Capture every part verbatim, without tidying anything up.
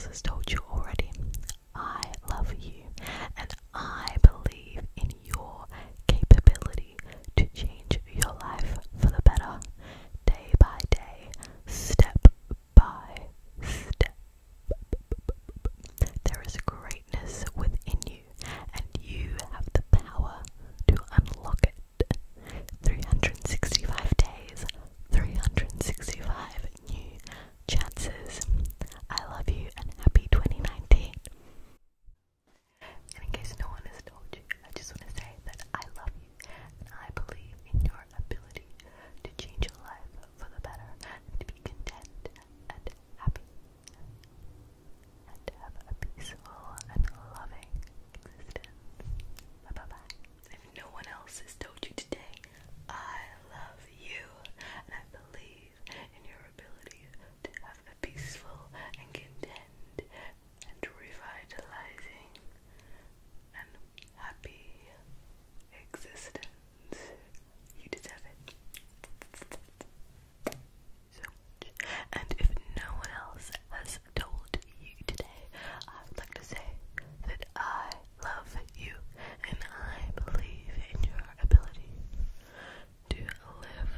has told you already, I love you and I believe in your capability to change your life for the better, day by day, step by step. There is greatness within you, and you have the power to unlock it. three hundred sixty-five days, three hundred sixty-five new chances. I love you and happy twenty nineteen. And in case no one has told you, I just want to say that I love you and I believe in your ability to change your life for the better and to be content and happy and to have a peaceful and loving existence. Bye bye bye. If no one else has told you today, I love you and I believe in your ability to have a peaceful and content and revitalizing and happy existence. You deserve it so much. And if no one else has told you today, I would like to say that I love you and I believe in your ability to live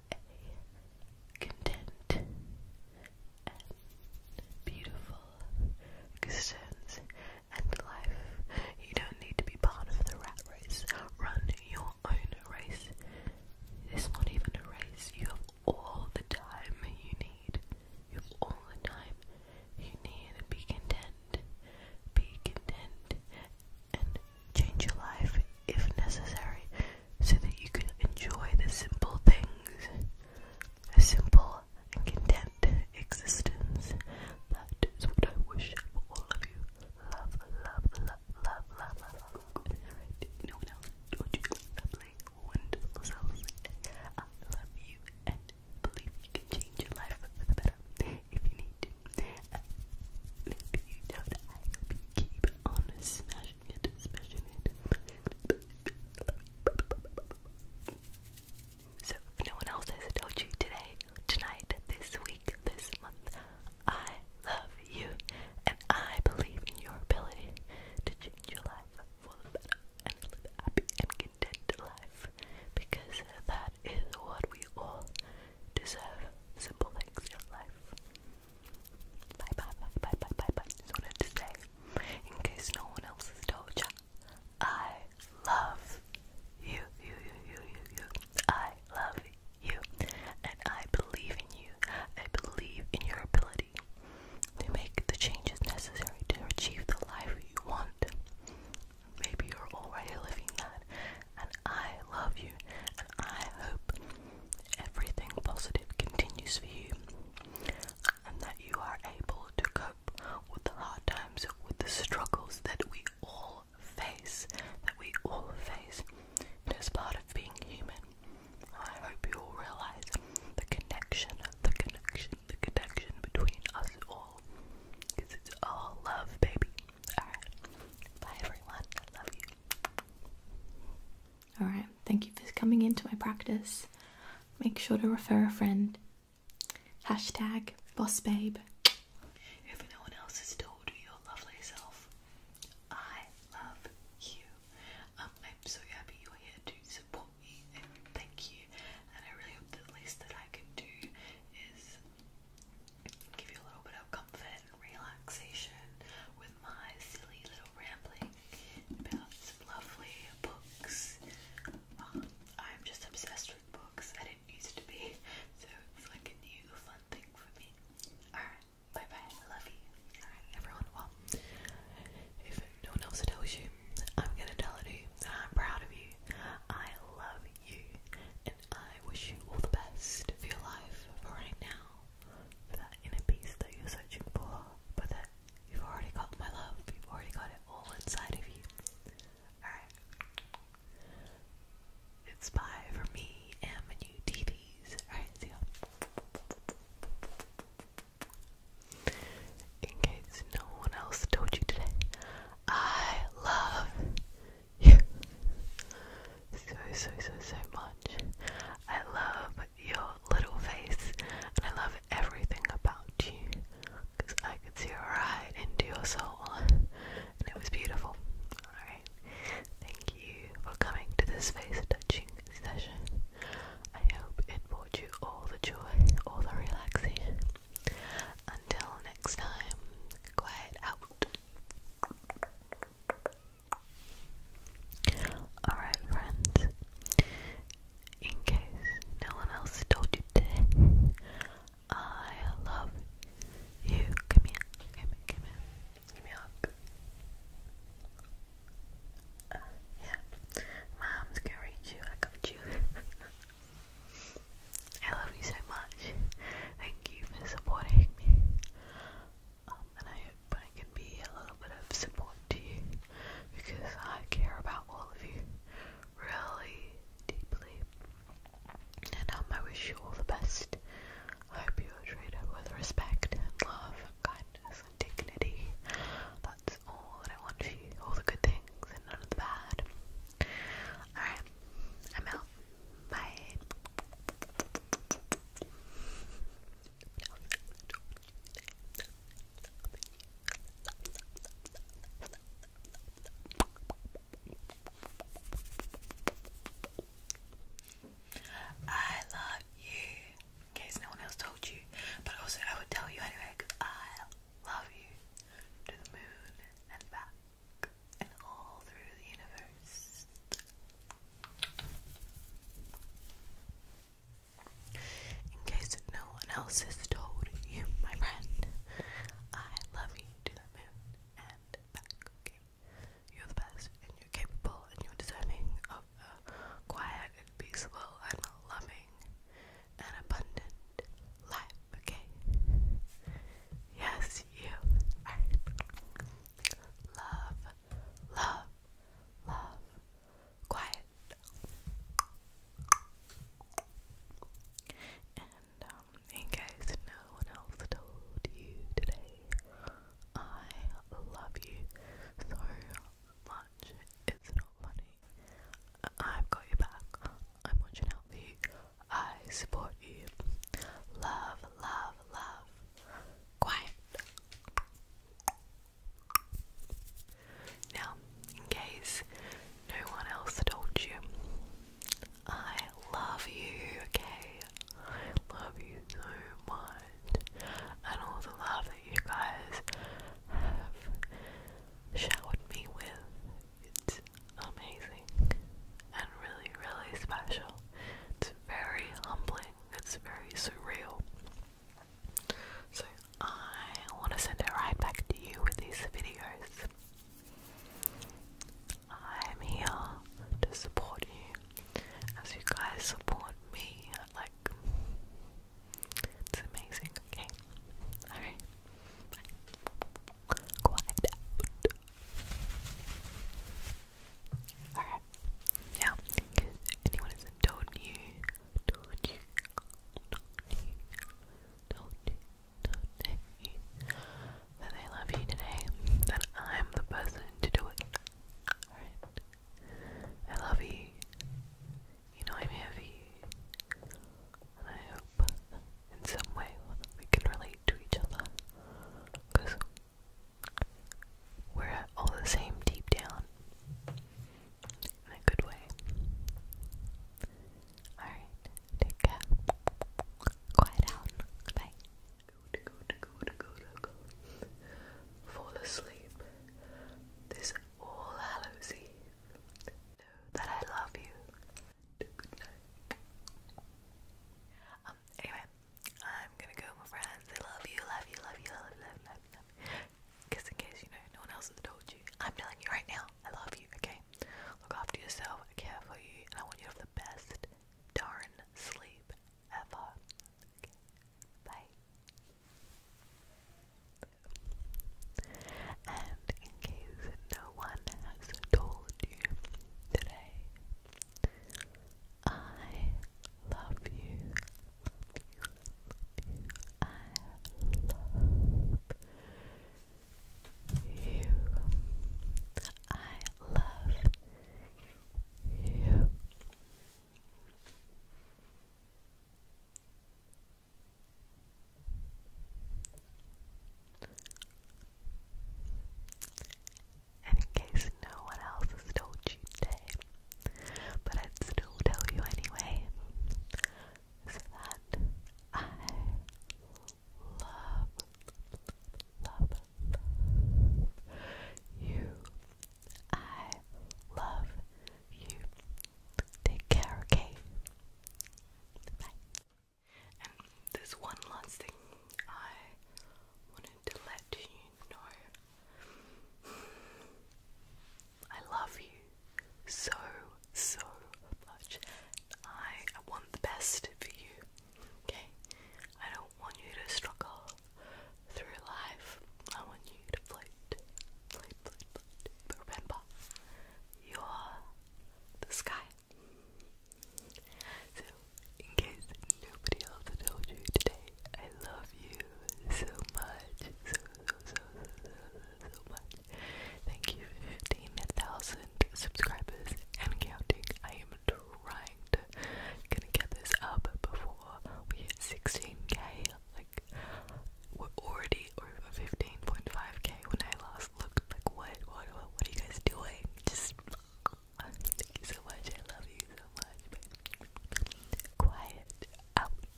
a content and beautiful existence and life. You don't need to be part of the rat race. Run your own race. It's not even a race. You have all the time you need. You have all the time you need. Be content. Be content and change your life if necessary so that you can enjoy the simple things. A simple and content existence. That is what I wish for all of you. Love, love, love, love, love, love. Alright, no one else told you lovely, wonderful selves. I love you and believe you can change your life for the better if you need to. And if you don't, I hope you keep on smashing it, smashing it. So if no one else has told you today, tonight, this week, this month, I love you and I believe in your ability to change your life for the better and live a happy and content life, because that is what we all deserve. Simple things in life. Bye bye bye bye bye bye bye. Just wanted to say, in case no one else has told you, I love you, you, you, you, you, you. I love you, and I believe in you. I believe in your ability to make the changes necessary to achieve the life you want. Maybe you're already living that, and I love you, and I hope everything positive continues for you, and that you are able to cope with the hard times, with the struggles that we all face, that we all face. It is part of being human. I hope you all realize the connection, the connection, the connection between us all, because it's all love, baby. Alright, bye everyone, I love you. Alright, thank you for coming into my practice. Make sure to refer a friend. Hashtag boss babe.